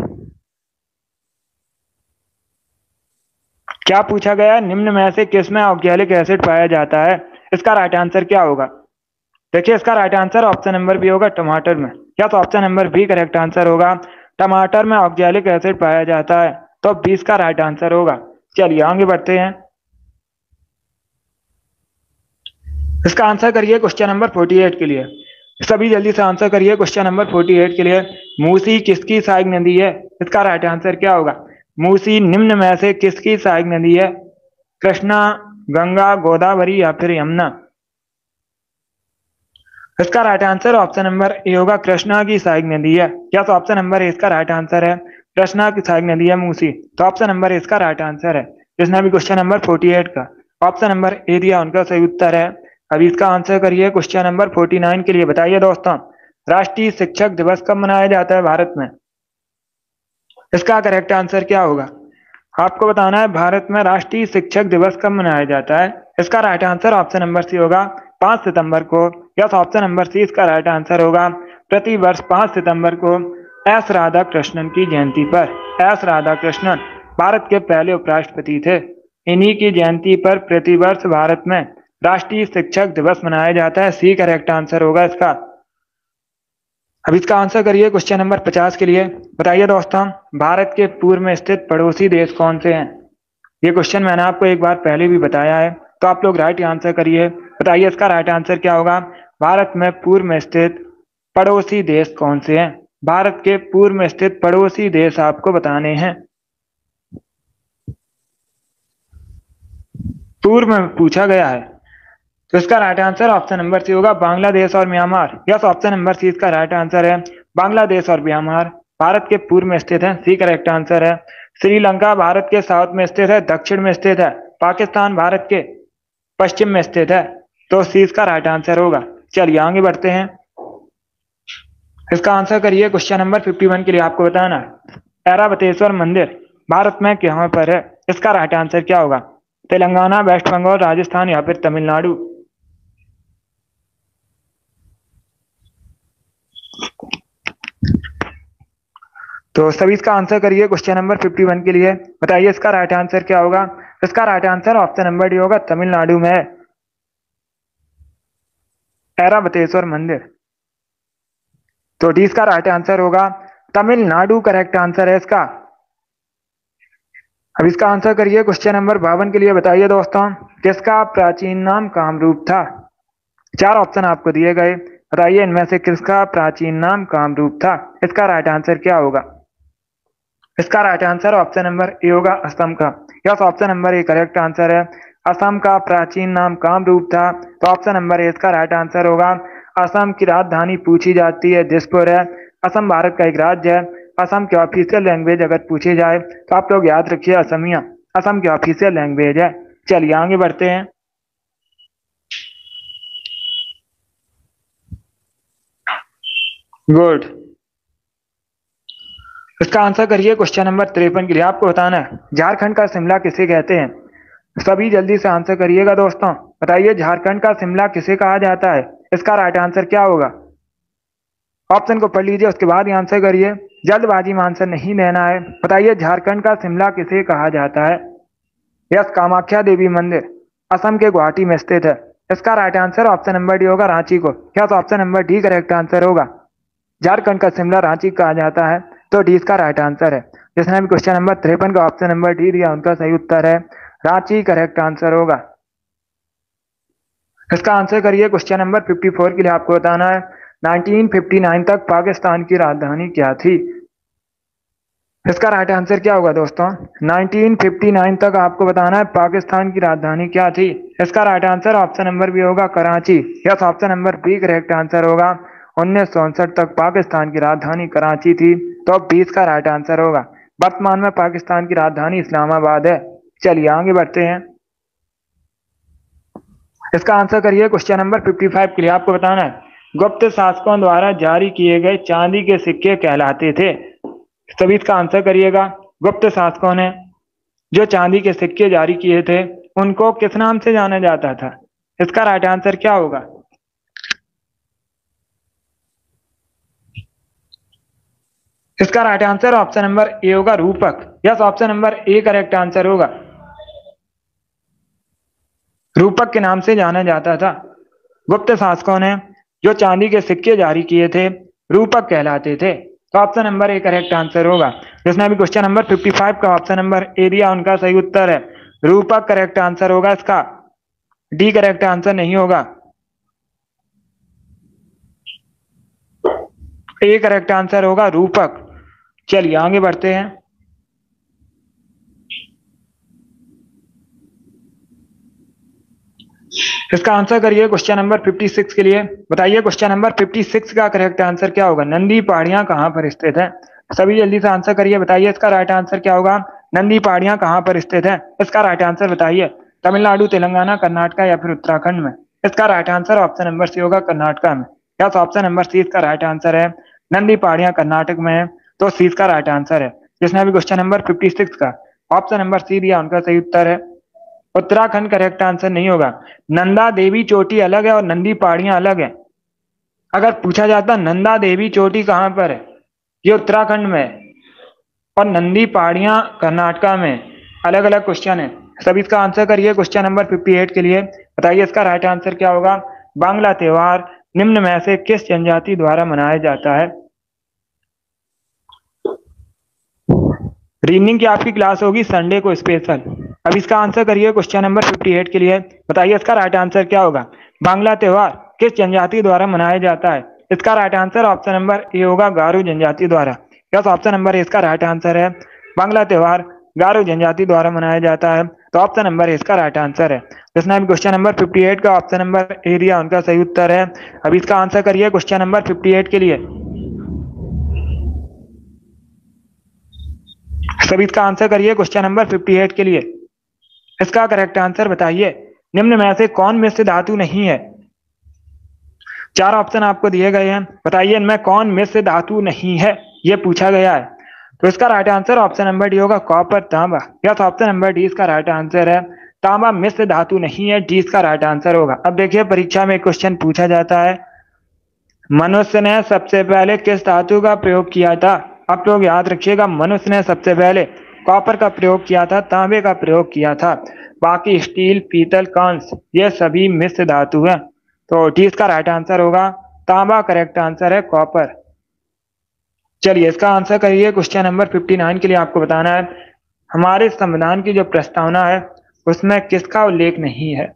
क्या पूछा गया है, निम्न में से किसमें ऑक्जेलिक एसिड पाया जाता है। इसका राइट आंसर क्या होगा। देखिए इसका right answer option number B होगा, टमाटर में। या तो option number B correct answer होगा। टमाटर में ऑक्जेलिक एसिड पाया जाता है, तो 20 का राइट आंसर होगा। चलिए आगे बढ़ते हैं। इसका आंसर करिए क्वेश्चन नंबर 48 के लिए। सभी जल्दी से आंसर करिए क्वेश्चन नंबर 48 के लिए। मूसी किसकी सहायक नदी है। इसका राइट आंसर क्या होगा। मूसी निम्न में से किसकी सहायक नदी है। कृष्णा, गंगा, गोदावरी या फिर यमुना? इसका right answer option number A होगा, कृष्णा की सहायक नदी है। क्या तो ऑप्शन नंबर ए इसका राइट आंसर है, कृष्णा की सहायक नदी है मूसी। तो ऑप्शन नंबर ए इसका राइट आंसर है। जिसने भी क्वेश्चन नंबर 48 का ऑप्शन नंबर ए दिया उनका सही उत्तर है। अभी इसका आंसर करिए क्वेश्चन नंबर 49 के लिए। बताइए दोस्तों, राष्ट्रीय शिक्षक दिवस कब मनाया जाता है भारत में? इसका करेक्ट आंसर क्या होगा? आपको बताना है भारत में राष्ट्रीय शिक्षक दिवस कब मनाया जाता है। इसका right answer option number C होगा, 5 सितंबर को। यस, ऑप्शन नंबर सी इसका राइट आंसर होगा। प्रति वर्ष 5 सितंबर को एस राधा कृष्णन की जयंती पर, एस राधा कृष्णन भारत के पहले उपराष्ट्रपति थे, इन्हीं की जयंती पर प्रतिवर्ष भारत में राष्ट्रीय शिक्षक दिवस मनाया जाता है। सी करेक्ट आंसर होगा इसका। अब इसका आंसर करिए क्वेश्चन नंबर 50 के लिए। बताइए दोस्तों, भारत के पूर्व में स्थित पड़ोसी देश कौन से हैं? ये क्वेश्चन मैंने आपको एक बार पहले भी बताया है, तो आप लोग राइट आंसर करिए। बताइए इसका राइट आंसर क्या होगा? भारत में पूर्व में स्थित पड़ोसी देश कौन से हैं? भारत के पूर्व में स्थित पड़ोसी देश आपको बताने हैं। पूर्व में पूछा गया है, तो इसका right answer option number C होगा, बांग्लादेश और Myanmar. Yes, option number C इसका राइट आंसर है। बांग्लादेश और म्यांमार भारत के पूर्व में स्थित है। सी करेक्ट आंसर है। श्रीलंका भारत के साउथ में स्थित है, दक्षिण में स्थित है। पाकिस्तान भारत के पश्चिम में स्थित है, तो सी इसका राइट आंसर होगा। चलिए आगे बढ़ते हैं। इसका आंसर करिए क्वेश्चन नंबर 51 के लिए। आपको बताना है ऐरावतेश्वर मंदिर भारत में कहां पर है? इसका राइट आंसर क्या होगा? तेलंगाना, वेस्ट बंगाल, राजस्थान या फिर तमिलनाडु? तो सभी इसका आंसर करिए क्वेश्चन नंबर 51 के लिए। बताइए इसका राइट आंसर क्या होगा? इसका right answer option number D होगा, तमिलनाडु में है ऐरावतेश्वर मंदिर। तो डी इसका राइट आंसर होगा, तमिलनाडु करेक्ट आंसर है इसका। अब इसका आंसर करिए क्वेश्चन नंबर 52 के लिए। बताइए दोस्तों, किसका प्राचीन नाम कामरूप था? 4 ऑप्शन आपको दिए गए, बताइए इनमें से किसका प्राचीन नाम कामरूप था? इसका राइट आंसर क्या होगा? इसका right answer option number A होगा, असम का। Yes, option number A correct answer है। असम का प्राचीन नाम कामरूप था, तो ऑप्शन नंबर ए इसका राइट आंसर होगा। असम की राजधानी पूछी जाती है दिसपुर है। असम भारत का एक राज्य है। असम की ऑफिशियल लैंग्वेज अगर पूछी जाए तो आप लोग याद रखिए, असमिया असम की ऑफिशियल लैंग्वेज है। चलिए आगे बढ़ते हैं। गुड। इसका आंसर करिए क्वेश्चन नंबर 53 के लिए। आपको बताना है झारखंड का शिमला किसे कहते हैं? सभी जल्दी से आंसर करिएगा दोस्तों। बताइए झारखंड का शिमला किसे कहा जाता है? इसका राइट आंसर क्या होगा? ऑप्शन को पढ़ लीजिए, उसके बाद ही आंसर करिए। जल्दबाजी में आंसर नहीं देना है। बताइए झारखंड का शिमला किसे कहा जाता है? यस, कामाख्या देवी मंदिर असम के गुवाहाटी में स्थित है। इसका right answer option number D होगा, रांची को। Yes, option number D correct answer होगा। झारखंड का शिमला रांची कहा जाता है, तो डी इसका राइट आंसर है। जिसने भी क्वेश्चन नंबर 53 का ऑप्शन नंबर डी दिया उनका सही उत्तर है, रांची करेक्ट आंसर होगा। इसका आंसर करिए क्वेश्चन नंबर 54 के लिए। आपको बताना है 1959 तक पाकिस्तान की राजधानी क्या थी? इसका राइट आंसर क्या होगा दोस्तों? 1959 तक आपको बताना है पाकिस्तान की राजधानी क्या थी। इसका right answer option number B होगा, Karachi. Yes, option number B correct answer होगा। 1964 तक पाकिस्तान की राजधानी कराची थी, तो 20 का राइट आंसर होगा। वर्तमान में पाकिस्तान की राजधानी इस्लामाबाद है। चलिए आगे बढ़ते हैं। इसका आंसर करिए क्वेश्चन नंबर 55 के लिए। आपको बताना है गुप्त शासकों द्वारा जारी किए गए चांदी के सिक्के कहलाते थे। सभी इसका आंसर करिएगा। गुप्त शासकों ने जो चांदी के सिक्के जारी किए थे उनको किस नाम से जाना जाता था? इसका राइट आंसर क्या होगा? इसका right answer option number A होगा, रूपक। Yes, option number A correct answer होगा। रूपक के नाम से जाना जाता था। गुप्त शासकों ने जो चांदी के सिक्के जारी किए थे रूपक कहलाते थे, तो option number A correct answer होगा। जिसने अभी क्वेश्चन नंबर 55 का ऑप्शन नंबर ए दिया उनका सही उत्तर है, रूपक करेक्ट आंसर होगा इसका। डी करेक्ट आंसर नहीं होगा, ए करेक्ट आंसर होगा, रूपक। चलिए आगे बढ़ते हैं। इसका आंसर करिए क्वेश्चन नंबर 56 के लिए। बताइए क्वेश्चन नंबर 56 का करेक्ट आंसर क्या होगा? नंदी पहाड़ियां कहाँ पर स्थित है? सभी जल्दी से आंसर करिए। बताइए इसका राइट आंसर क्या होगा? नंदी पहाड़ियां कहाँ पर स्थित है? इसका राइट आंसर बताइए। तमिलनाडु, तेलंगाना, कर्नाटका या फिर उत्तराखंड में? इसका right answer option number C होगा, कर्नाटका में। यस, ऑप्शन नंबर सी इसका राइट आंसर है। नंदी पहाड़ियां कर्नाटक में है, तो सी इसका राइट आंसर है। जिसने अभी क्वेश्चन नंबर 56 का ऑप्शन नंबर सी दिया उनका सही उत्तर है उत्तराखंड। करेक्ट आंसर नहीं होगा। नंदा देवी चोटी अलग है और नंदी पहाड़ियां अलग है। अगर पूछा जाता नंदा देवी चोटी कहाँ पर है, ये उत्तराखंड में है और नंदी पहाड़ियां कर्नाटका में। अलग अलग क्वेश्चन है। सभी इसका आंसर करिए क्वेश्चन नंबर 58 के लिए। बताइए इसका राइट आंसर क्या होगा? बांग्ला त्योहार निम्न में से किस जनजाति द्वारा मनाया जाता है? रीजनिंग की आपकी क्लास होगी संडे को स्पेशल। अब इसका आंसर करिए क्वेश्चन नंबर 58 के लिए। बताइए इसका राइट आंसर क्या होगा? बांग्ला त्योहार किस जनजाति द्वारा मनाया जाता है? इसका right answer option number A होगा, गारो जनजाति द्वारा। यस, ऑप्शन नंबर ए इसका राइट आंसर है। बांग्ला त्योहार गारो जनजाति द्वारा मनाया जाता है, तो ऑप्शन नंबर ए इसका राइट आंसर है। जिसने अभी क्वेश्चन नंबर 58 का ऑप्शन नंबर ए दिया उनका सही उत्तर है। अब इसका आंसर करिए क्वेश्चन नंबर 58 के लिए। सभी इसका आंसर करिए क्वेश्चन नंबर 58 के लिए। इसका करेक्ट आंसर बताइए। निम्न में से कौन मिश्र धातु नहीं है? चार ऑप्शन आपको दिए गए हैं। बताइए इनमें कौन मिश्र धातु नहीं है, ये पूछा गया है। तो इसका right answer option number D होगा, कॉपर, तांबा। यस, ऑप्शन नंबर डी इसका राइट आंसर है। तांबा मिश्र धातु नहीं है, डी इसका राइट आंसर होगा। अब देखिए परीक्षा में एक क्वेश्चन पूछा जाता है, मनुष्य ने सबसे पहले किस धातु का प्रयोग किया था? आप लोग याद रखिएगा, मनुष्य ने सबसे पहले कॉपर का प्रयोग किया था, तांबे का प्रयोग किया था। बाकी स्टील, पीतल, कांस ये सभी मिश्र धातु हैं। तो डी इसका राइट आंसर होगा, तांबा करेक्ट आंसर है, कॉपर। चलिए इसका आंसर करिए क्वेश्चन नंबर 59 के लिए। आपको बताना है हमारे संविधान की जो प्रस्तावना है उसमें किसका उल्लेख नहीं है?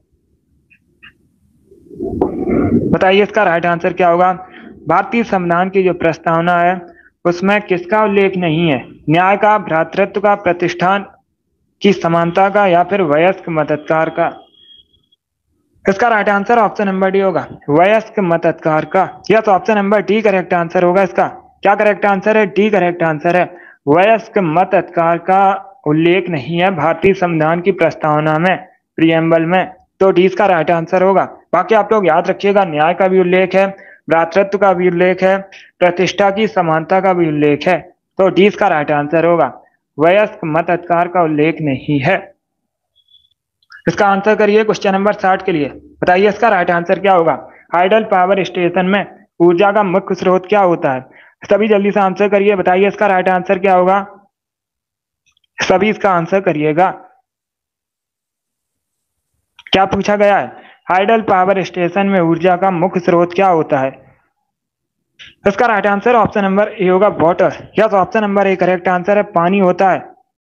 बताइए इसका राइट आंसर क्या होगा? भारतीय संविधान की जो प्रस्तावना है उसमें किसका उल्लेख नहीं है? न्याय का, भ्रातृत्व का, प्रतिष्ठान की समानता का या फिर वयस्क मताधिकार का? इसका right answer option number D होगा, वयस्क मताधिकार का। Yes, option number D correct answer होगा। इसका क्या करेक्ट आंसर है? डी करेक्ट आंसर है। वयस्क मताधिकार का उल्लेख नहीं है भारतीय संविधान की प्रस्तावना में, प्रियम्बल में, तो डी इसका राइट आंसर होगा। बाकी आप लोग याद रखिएगा, न्याय का भी उल्लेख है, भ्रातृत्व का भी उल्लेख है, प्रतिष्ठा की समानता का भी उल्लेख है, तो डी इसका राइट आंसर होगा। वयस्क मताधिकार का उल्लेख नहीं है। इसका आंसर करिए क्वेश्चन नंबर 60 के लिए। बताइए इसका राइट आंसर क्या होगा? हाइडल पावर स्टेशन में ऊर्जा का मुख्य स्रोत क्या होता है? सभी जल्दी से आंसर करिए। बताइए इसका राइट आंसर क्या होगा? सभी इसका आंसर करिएगा। क्या पूछा गया है? हाइडल पावर स्टेशन में ऊर्जा का मुख्य स्रोत क्या होता है? इसका right answer option number A होगा, water. Yes, option number A correct answer है, पानी होता है।